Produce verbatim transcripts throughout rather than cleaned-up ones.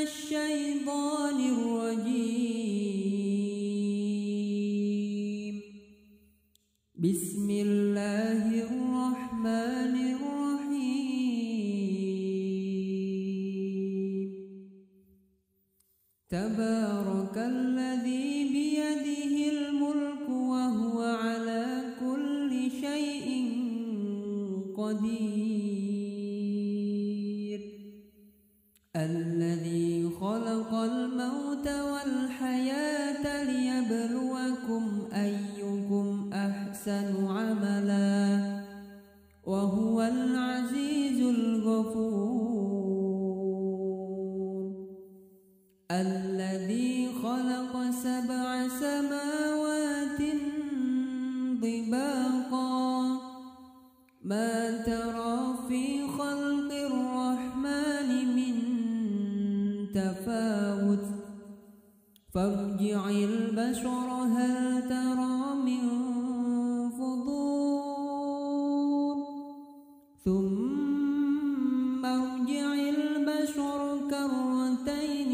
الشيطان الرجيم. بسم الله الرحمن الرحيم. تبارك الذي بيده الملك وهو على كل شيء قدير. الذي خلق الموت والحياة ليبلوكم أيكم أحسن عملا وهو العزيز الغفور. الذي خلق سبع سماوات طباقا ما ترى في خلق الرحمن من تفاوت فارجع البشر هل ترى من فطور ثم ارجع البشر كرتين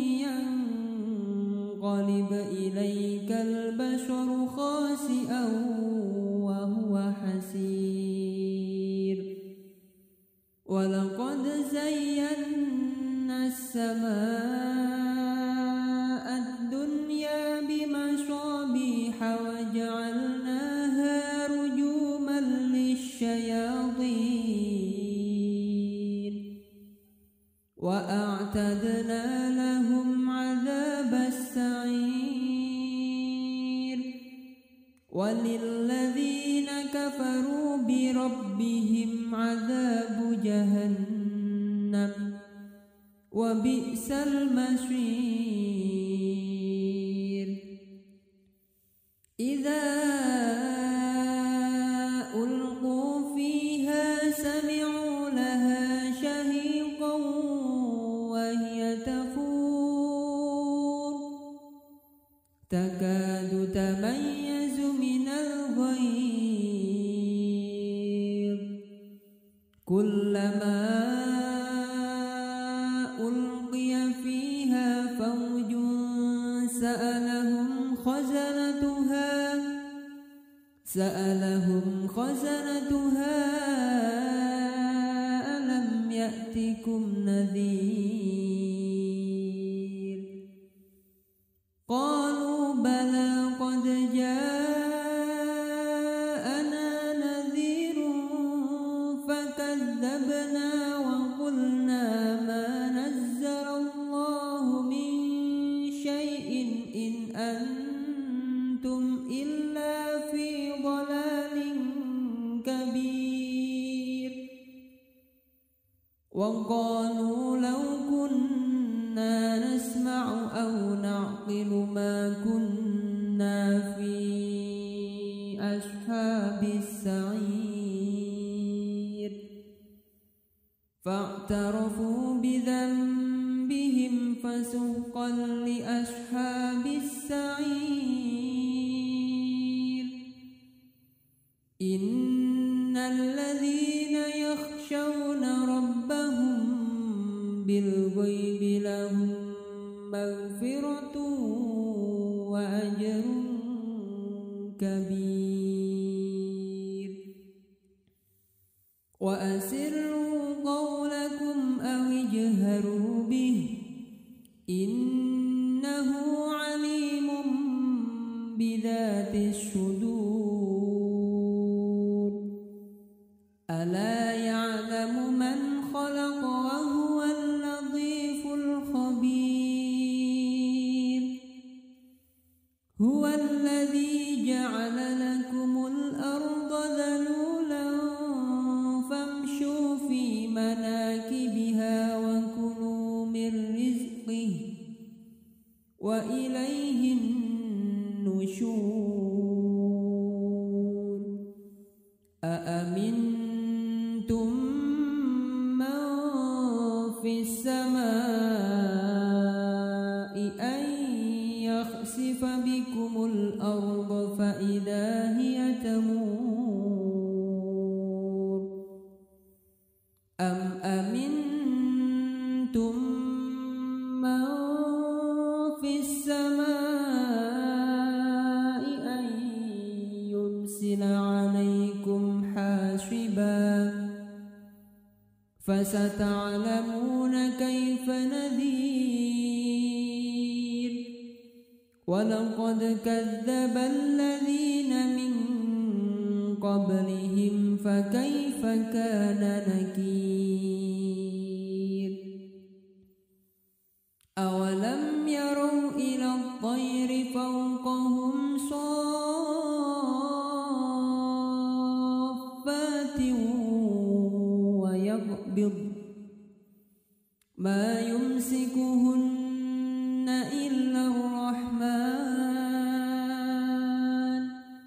ينقلب إليك البشر خاسئا وهو حسير. ولقد زينا السماء الدنيا بمصابيح وجعلناها رجوما للشياطين وأعتدنا لهم عذاب السعير. وللذين كفروا بربهم عذاب جهنم وبئس المصير. إذا ألقوا فيها سمعوا لها شهيقا وهي تفور تكاد تميز من الغيظ كلما ألقي فيها فوج سألهم خزنتها سألهم خزنتها ألم يأتكم نذير قالوا بلى قد جاءنا نذير فكذبنا وقلنا ما نزل الله من شيء إن أنتم إلا في ضلال كبير. وقالوا لو كنا نسمع أو نعقل ما كنا في أصحاب السعير فاعترفوا بذنبهم فسحقا لأصحاب السعير. إن الذين يخشون ربهم بالغيب لهم مغفرة وأجر كبير. وأسروا قولكم أو اجهروا به إنه عليم بذات الصدور. ألا يعلم من خلق وهو اللطيف الخبير. هو الذي جعل لكم الأرض ذلولا فامشوا في مناكبها وكلوا من رزقه وإليه النشور. أأمنتم من في السماء أن يخسف بكم الأرض فإذا هي تمور أم أمنتم من فستعلمون كيف نذير ولقد كذب الذين من قبلهم فكيف كان نكير أولم يروا إلى الطير فوقهم صافات ويقبض ما يمسكهن إلا الرحمن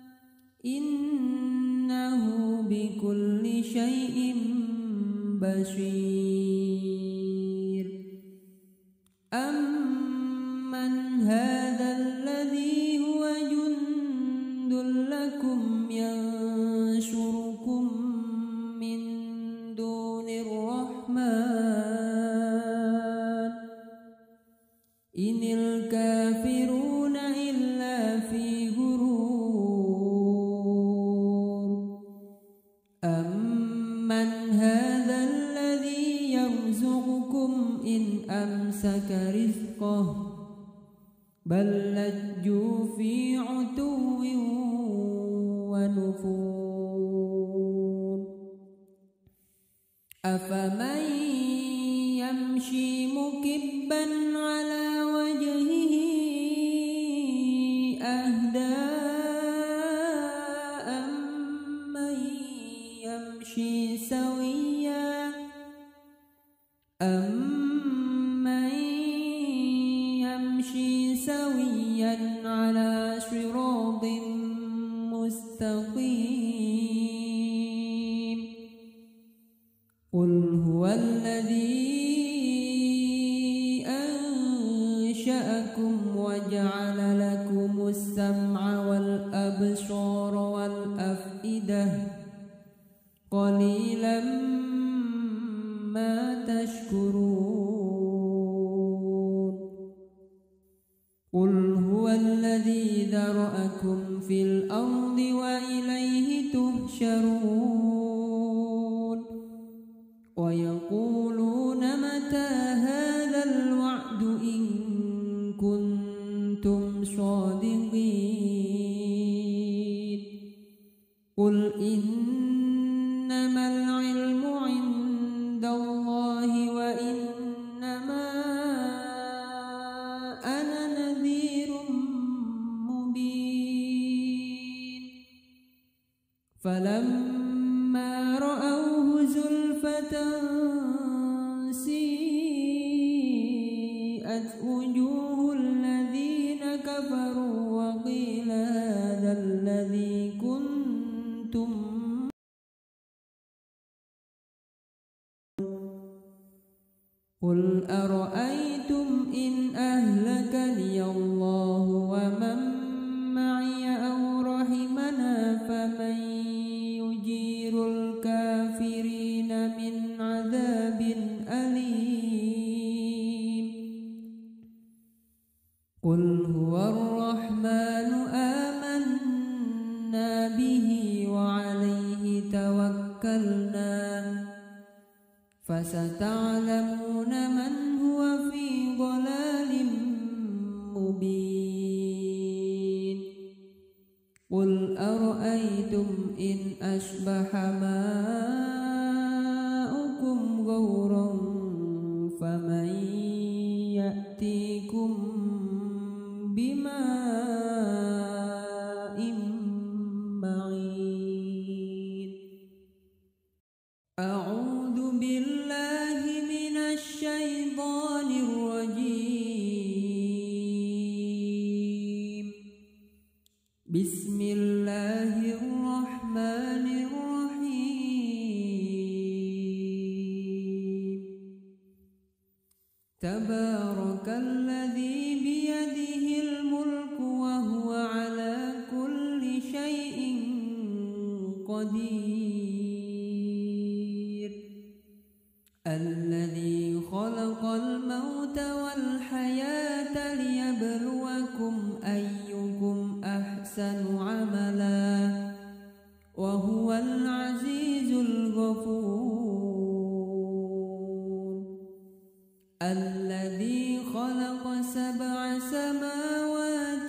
إنه بكل شيء بصير أمن هذا الذي هو جند لكم ينصركم من دون الرحمن إن الكافرون إلا في غرور أمن هذا الذي يرزقكم إن أمسك رزقه بل لجوا في عتو ونفور أفمن يمشي مكبا على وجهه أهدى أمن يمشي سويا أمن يمشي سويا على صراط مستقيم قل هو الذي أنشأكم وجعل لكم السمع والأبصار والأفئدة قليلا ما تشكرون قل هو الذي ذرأكم في الأرض وإليه تحشرون ويقولون متى هذا الوعد إن كنتم صادقين قل إنما العلم عند الله وإنما أنا نذير مبين فلما رأوه زلفة سيئت وجوه الذين كفروا وقيل هذا الذي كنتم قل أرأيتم إن أهلكني الله ومن معي أو رحمنا فمن يجير الكافرين من عذاب أليم قل هو الرحمن آمنا به وعليه توكلنا فستعلمون من هو في ضلال مبين قل أرأيتم إن أصبح ماؤكم غورا فمن يأتيكم بماء معين أعوذ بالله من الشيطان الرجيم بسم الله الرحمن الرحيم تبارك الذي بيده الملك وهو على كل شيء قدير الذي خلق الموت والحياة ليبلوكم أيكم أحسن عملا وهو العزيز الغفور الذي خلق سبع سماوات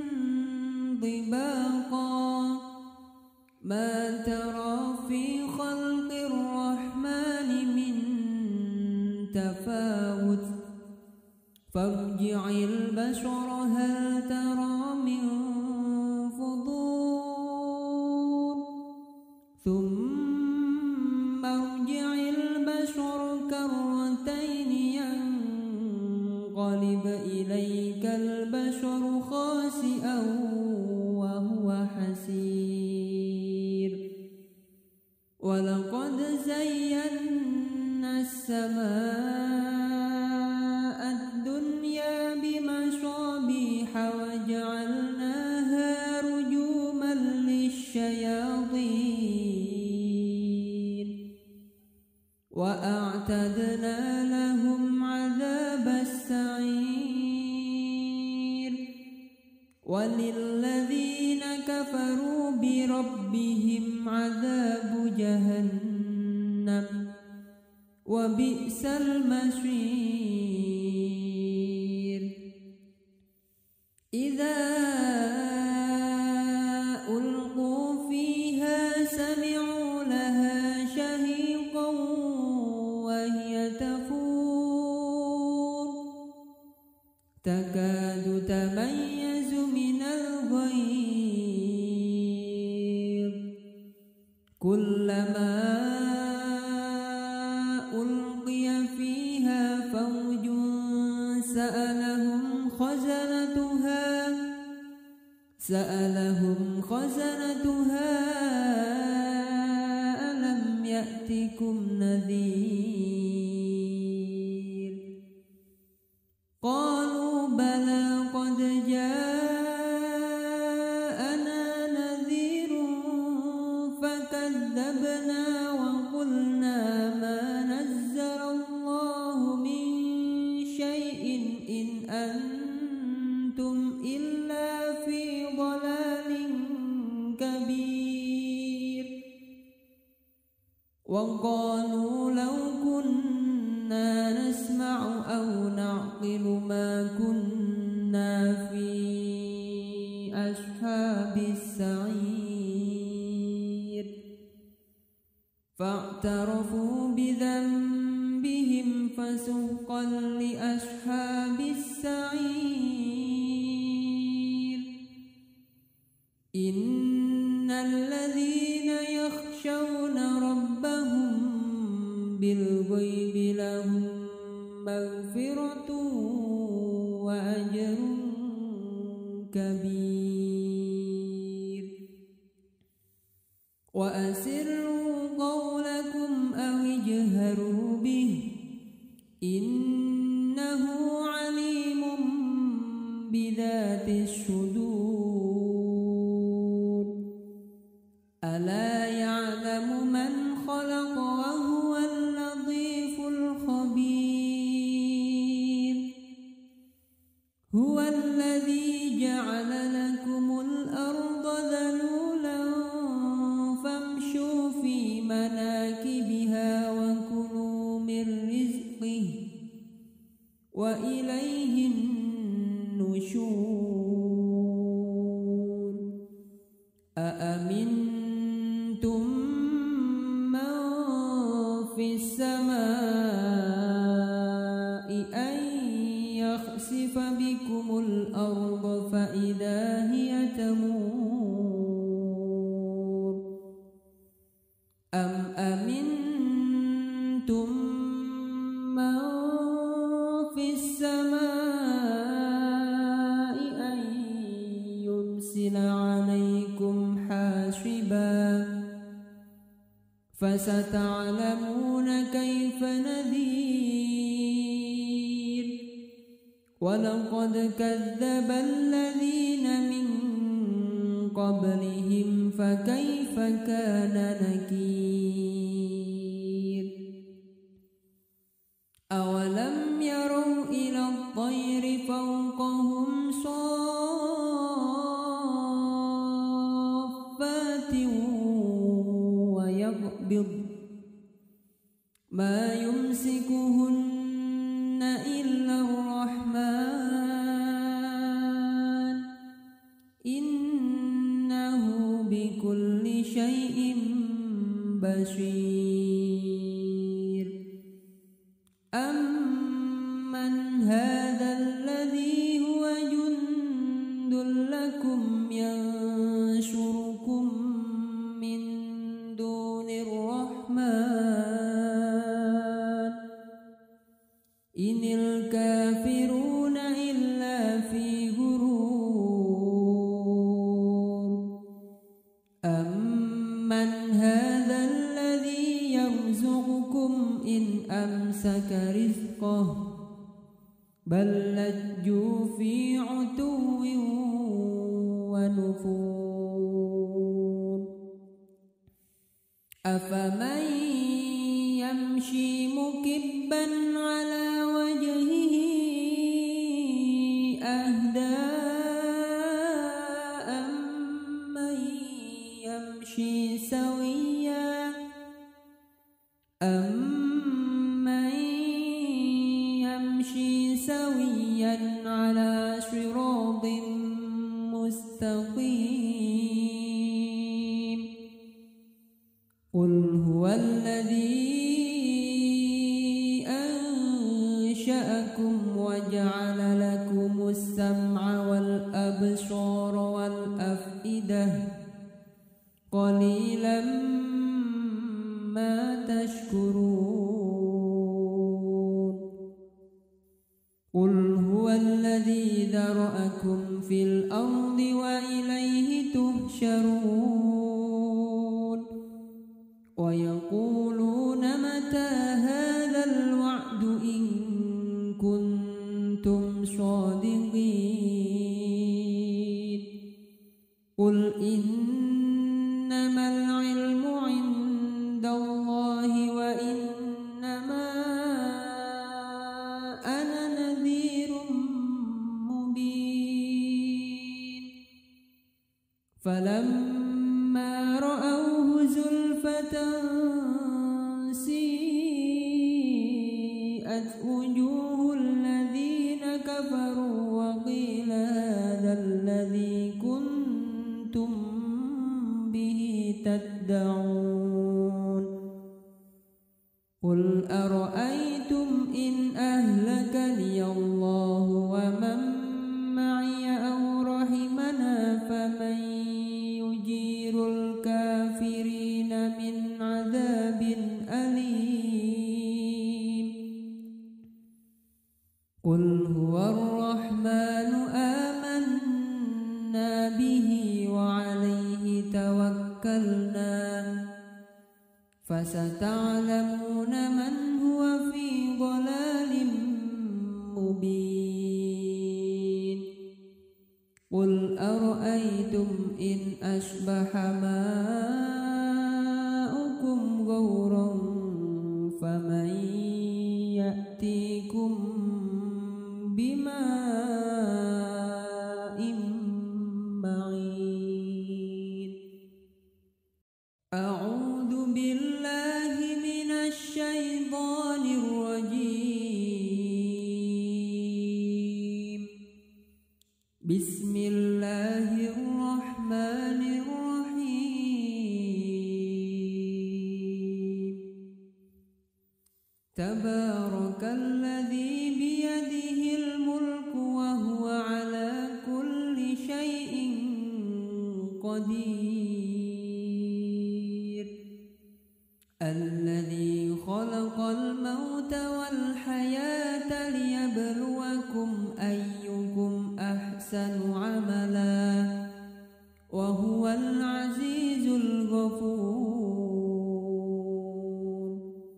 طباقا ما ترى في خلق الرحمن من تفاوت فارجع البشر هل ترى من فطور ثم ارجع البشر كرتين ينقلب إليك البشر خاسئا وهو حسير ولقد زينا السماء الدنيا بمصابيح وجعلناها رجوما للشياطين وأعتدنا لهم عذاب السعير وللذين كفروا بربهم عذاب جهنم وبئس المصير إذا ألقوا فيها سمعوا لها شهيقا وهي تفور تكاد تميز من الغيظ كلما ألقي فيها فوج سألهم خزنتها سألهم خزنتها ألم يأتكم نذير قالوا بلى قد جاءنا نذير فكذبنا وقلنا ما نزل الله من شيء إن أنتم إلا في ضلال كبير وقالوا لو كنا نسمع أو نعقل ما كنا في أصحاب السعير فاعترفوا بذنبهم فسحقا لأصحاب السعير إن الذين يخشون ربهم بالغيب لهم مغفرة وأجر كبير وأسروا قولكم أو اجهروا به إنه عليم بذات الصدور ألا يعلم من خلق وهو اللطيف الخبير هو الذي جعل لكم الأرض ذلولا فامشوا في مناكبها وكلوا من رزقه وإليه النشور أأمنتم من في السماء أن يخسف بكم الأرض فإذا هي تمور أم أمنتم من في السماء أن يرسل عليكم حاصبا فستعلمون كيف نذير ولقد كذب الذين من قبلهم فكيف كان نكير أولم يروا إلى الطير فوقهم صافات ويقبض ما يمسكهن بشير أمن هذا الذي هو جند لكم ينشركم من دون الرحمن إن الكافرون إلا في غرور أمن هذا الذي يرزقكم إن أمسك رزقه بل لجوا في عتو ونفور أفمن يمشي مكبا على وجهه أهدى أمن يمشي سويا أمن يمشي سويا على صراط مستقيم قل هو الذي أنشأكم وجعل لكم السمع والأبصار والأفئدة قليلا ما تشكرون قل هو الذي ذرأكم في الأرض وإليه تحشرون ويقولون متى هذا الوعد إن كنتم صادقين قل إنما العلم عند الله وإنما أنا نذير مبين فلما رأوه زلفة سيئت وجوه الذين كفروا وقيل هذا الذي كنتم به تدعون قل أرأيتم إن أهلكني الله ومن معي أو رحمنا فمن يجير الكافرين من عذاب أليم قل هو الرحمن آمنا به وعليه توكلنا فستعلمون من هو في ضلال مبين قل أرأيتم إن أصبح ماؤكم غورا فمن يأتيكم بماء معين أعوذ بالله من الشيطان الرجيم بسم الله الرحمن الرحيم تبارك الذي بيده الملك وهو على كل شيء قدير الذي خلق الموت والحياة ليبلوكم أيكم أحسن عملا وهو العزيز الغفور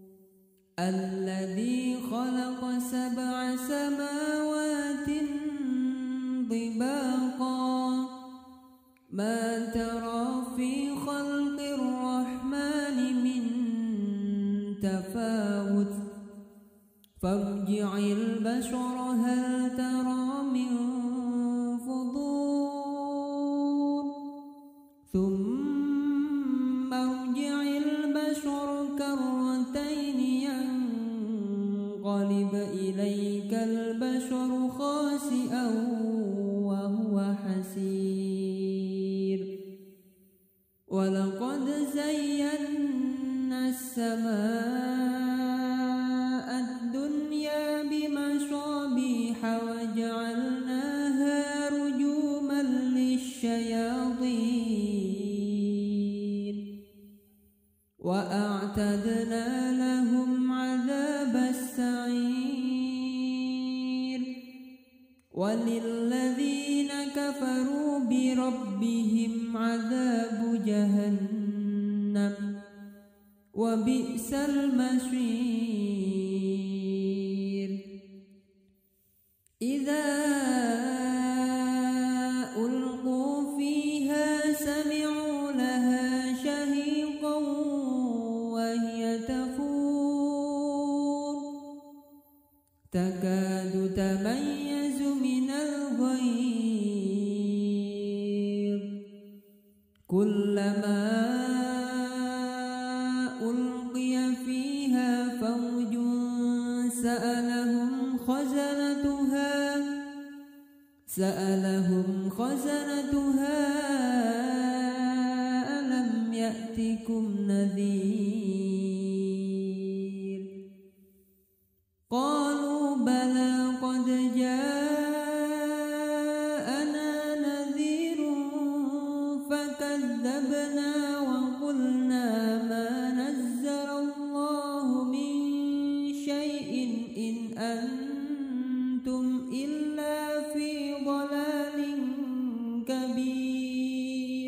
الذي خلق سبع سماوات طباقا ما ترى في خلق الرحمن من تفاوت فارجع البشر هل ترى من فضول ثم ارجع البشر كرتين ينقلب إليك البشر خاسئا وهو حسير ولقد زينا السماء الدنيا بمصابيح وجعلناها رجوما للشياطين وأعتدنا لهم عذاب السعير وللذين كفروا بربهم عذاب جهنم وبئس المصير إذا ألقوا فيها سمعوا لها شهيقا وهي تفور تكاد تميز من الغيظ كلما ألقي فيها فوج سألهم خزنتها سألهم خزنتها ألم يأتكم نذير قالوا بلى قد جاءنا نذير فكذبنا وقلنا ما نزل الله من شيء إن أنتم إلا في ضلال كبير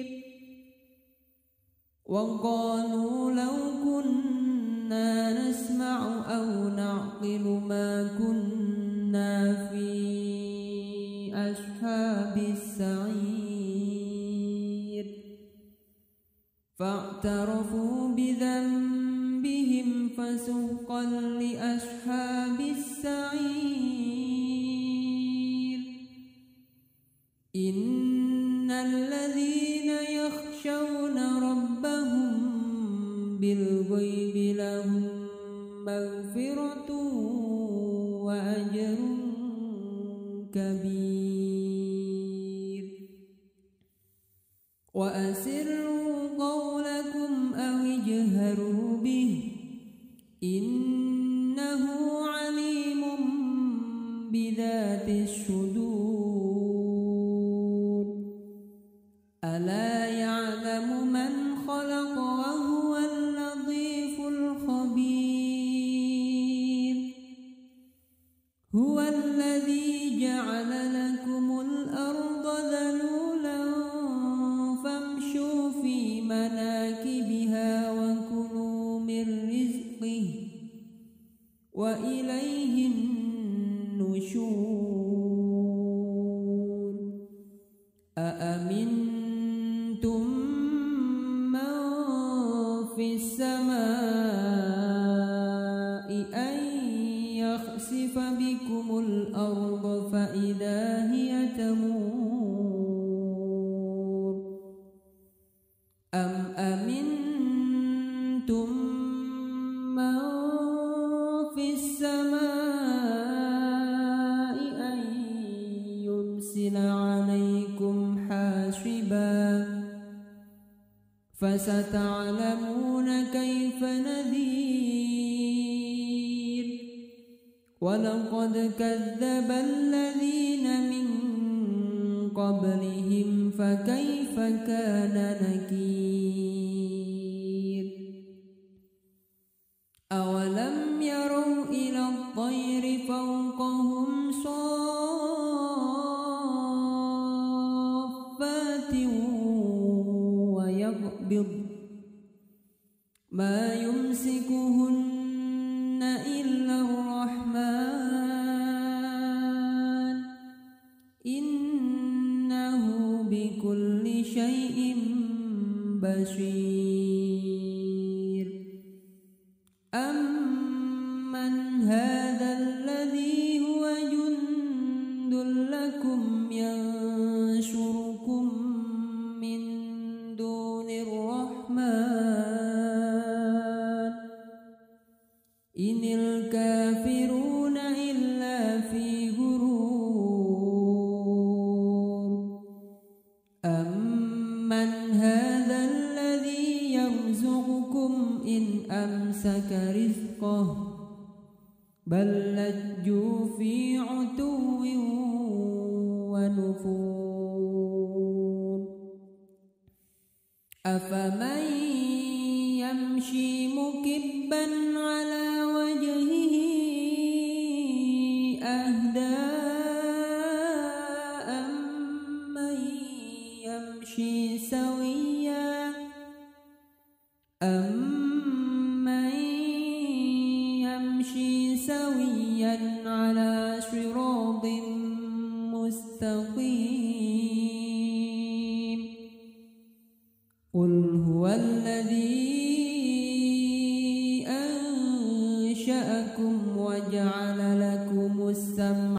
وقالوا لو كنا نسمع أو نعقل ما كنا في أصحاب السعير فاعترفوا بذنبهم فسحقا لأصحاب السعير إن الذين يخشون ربهم بالغيب لهم مغفرة وأجر كبير وأسروا قولكم أو اجهروا به إنه عليم بذات الصدور ألا يعلم من خلق وهو اللطيف الخبير هو الذي جعل لكم الأرض ذلولا فامشوا في مناكبها وكلوا من رزقه وإليه النشور أأمنتم من في السماء أن يخسف بكم الأرض فإذا هي تمور أم أمنتم من في السماء أن يرسل عليكم حاصبا فستعلمون كيف نذير ولقد كذب الذين من قبلهم فكيف كان نكير أولم يروا إلى الطير فوقهم صافات ويقبض ما يمسكهن إلا الرحمن إنه بكل شيء بصير أمن هذا الذي هو جند لكم ينشركم من دون الرحمن إن الكافرون إلا في غرور أمن هذا الذي أمسك رزقه بل لجوا في عتو ونفور أفمن يمشي مكبا على وجهه أهدى أمن يمشي سويا أمن يمشي سويا على صراط مستقيم قل هو الذي أنشأكم وجعل لكم السمع